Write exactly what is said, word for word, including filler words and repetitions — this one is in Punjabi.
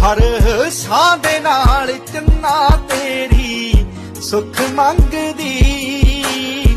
हर साह दे नाल चन्ना तेरी सुख मंगदी।